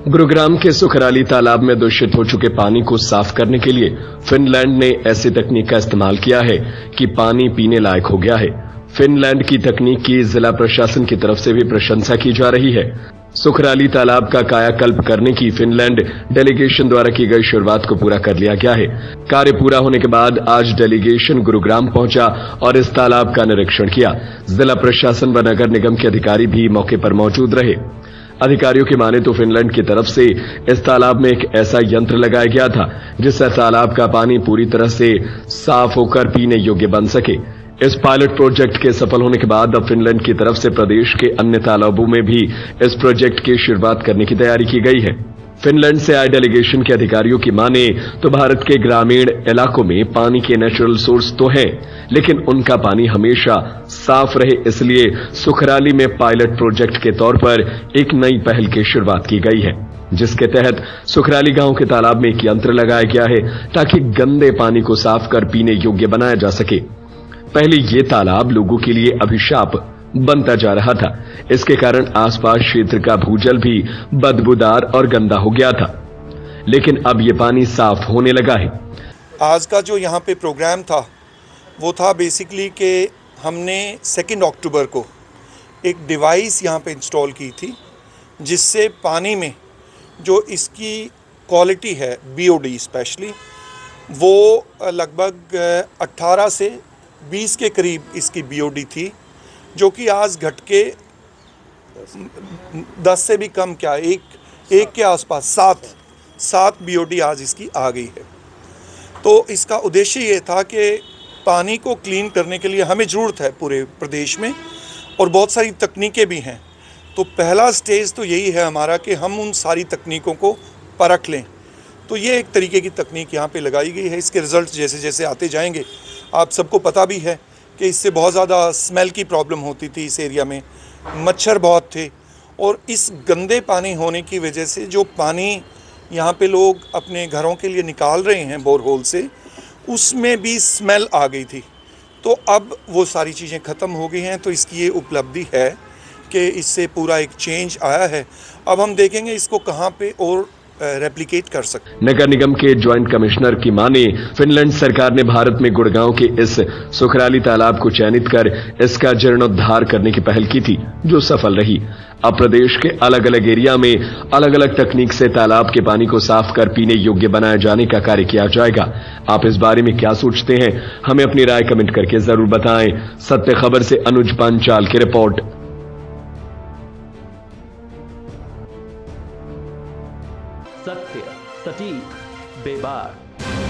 गुरुग्राम के सुखराली तालाब में दूषित हो चुके पानी को साफ करने के लिए फिनलैंड ने ऐसी तकनीक का इस्तेमाल किया है कि पानी पीने लायक हो गया है। फिनलैंड की तकनीक की जिला प्रशासन की तरफ से भी प्रशंसा की जा रही है। सुखराली तालाब का कायाकल्प करने की फिनलैंड डेलीगेशन द्वारा की गई शुरुआत को पूरा कर लिया गया है। कार्य पूरा होने के बाद आज डेलीगेशन गुरुग्राम पहुंचा और इस तालाब का निरीक्षण किया। जिला प्रशासन व नगर निगम के अधिकारी भी मौके पर मौजूद रहे। अधिकारियों की माने तो फिनलैंड की तरफ से इस तालाब में एक ऐसा यंत्र लगाया गया था जिससे तालाब का पानी पूरी तरह से साफ होकर पीने योग्य बन सके। इस पायलट प्रोजेक्ट के सफल होने के बाद अब फिनलैंड की तरफ से प्रदेश के अन्य तालाबों में भी इस प्रोजेक्ट की शुरुआत करने की तैयारी की गई है। फिनलैंड से आए डेलीगेशन के अधिकारियों की माने तो भारत के ग्रामीण इलाकों में पानी के नेचुरल सोर्स तो हैं, लेकिन उनका पानी हमेशा साफ रहे, इसलिए सुखराली में पायलट प्रोजेक्ट के तौर पर एक नई पहल की शुरुआत की गई है, जिसके तहत सुखराली गांव के तालाब में एक यंत्र लगाया गया है ताकि गंदे पानी को साफ कर पीने योग्य बनाया जा सके। पहले ये तालाब लोगों के लिए अभिशाप बनता जा रहा था। इसके कारण आसपास क्षेत्र का भूजल भी बदबूदार और गंदा हो गया था, लेकिन अब ये पानी साफ होने लगा है। आज का जो यहाँ पे प्रोग्राम था वो था बेसिकली कि हमने 2 अक्टूबर को एक डिवाइस यहाँ पे इंस्टॉल की थी जिससे पानी में जो इसकी क्वालिटी है BOD स्पेशली वो लगभग 18 से 20 के करीब इसकी BOD थी, जो कि आज घट के 10 से भी कम, क्या एक के आसपास 7 BOD आज इसकी आ गई है। तो इसका उद्देश्य ये था कि पानी को क्लीन करने के लिए हमें ज़रूरत है पूरे प्रदेश में, और बहुत सारी तकनीकें भी हैं। तो पहला स्टेज तो यही है हमारा कि हम उन सारी तकनीकों को परख लें। तो ये एक तरीके की तकनीक यहाँ पे लगाई गई है। इसके रिज़ल्ट जैसे जैसे आते जाएंगे, आप सबको पता भी है कि इससे बहुत ज़्यादा स्मेल की प्रॉब्लम होती थी इस एरिया में, मच्छर बहुत थे, और इस गंदे पानी होने की वजह से जो पानी यहाँ पे लोग अपने घरों के लिए निकाल रहे हैं बोरहोल से, उसमें भी स्मेल आ गई थी। तो अब वो सारी चीज़ें ख़त्म हो गई हैं। तो इसकी ये उपलब्धि है कि इससे पूरा एक चेंज आया है। अब हम देखेंगे इसको कहाँ पे और रेप्लिकेट कर सकते। नगर निगम के ज्वाइंट कमिश्नर की माने फिनलैंड सरकार ने भारत में गुड़गांव के इस सुखराली तालाब को चयनित कर इसका जीर्णोद्धार करने की पहल की थी, जो सफल रही। अब प्रदेश के अलग अलग एरिया में अलग अलग तकनीक से तालाब के पानी को साफ कर पीने योग्य बनाए जाने का कार्य किया जाएगा। आप इस बारे में क्या सोचते हैं, हमें अपनी राय कमेंट करके जरूर बताएं। सत्य खबर से अनुज पंचाल की रिपोर्ट। सत्य, सटीक, बेबाक।